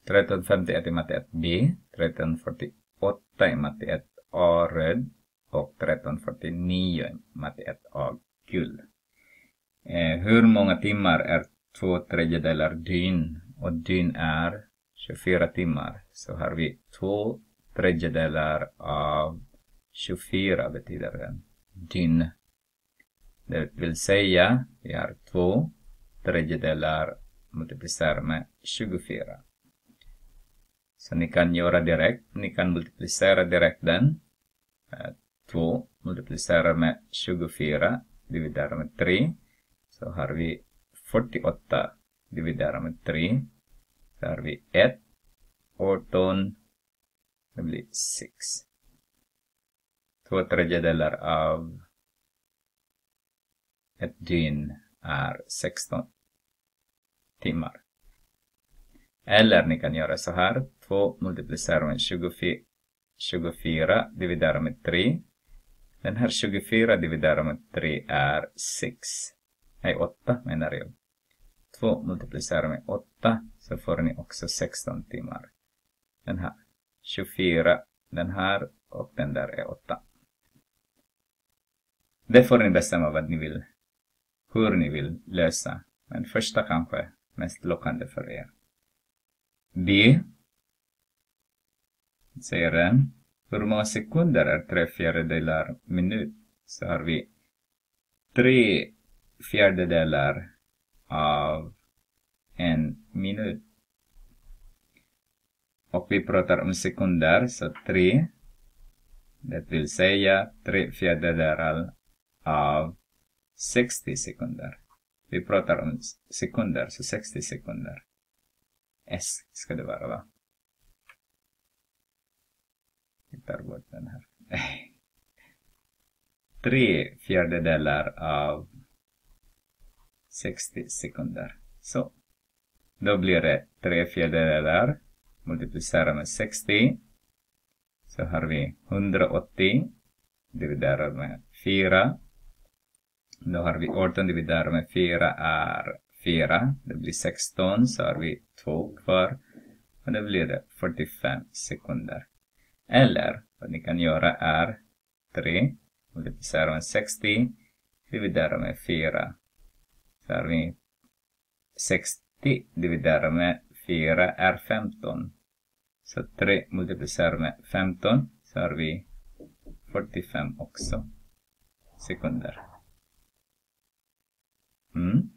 1351 i matte 1B, 1348 i matte 1A röd och 1349 i matte 1A gul. Hur många timmar är 2/3 dygn? Och dygn är 24 timmar. Så har vi 2/3 av 24 betyder det dygn. Det vill säga vi har 2/3 multiplicerar med 24. Så ni kan göra direkt. Ni kan multiplicera direkt den. 2 multiplicerar med 24 dividerar med 3. Så har vi 48 dividerar med 3. Så har vi 1, 18, det blir 6. 2/3 av ett dygn är 16 timmar. Eller ni kan göra så här. 2 multiplicerar med 24 dividerar med 3. Den här 24 dividerar med 3 är 6. Nej, 8 menar jag. 2 multiplicerar med 8 så får ni också 16 timmar. Den här 24, den här och den där är 8. Det får ni bestämma vad ni vill, hur ni vill lösa. Men första kanske mest lockande för er. B. Säger den. Hur många sekunder är 3/4 minut? Så har vi 3/4 av en minut. Och vi pratar om sekunder, så 3. Det vill säga 3/4 av 60 sekunder. Vi pratar om sekunder, så 60 sekunder. S ska det vara, va? Vi tar bort den här. 3/4 av 60 sekunder. Så. Då blir det 3/4 multiplicera med 60. Så har vi 180 dividerar med 4. Då har vi 18 dividerar med 4 är 4. Det blir 16. Så har vi 2 kvar. Och det blir det 45 sekunder. Eller vad ni kan göra är 3 multiplicera med 60 dividerar med 4. Så har vi 60 dividerar med 4 är 15. Så 3 multiplicerar med 15 så har vi 45 också sekunder.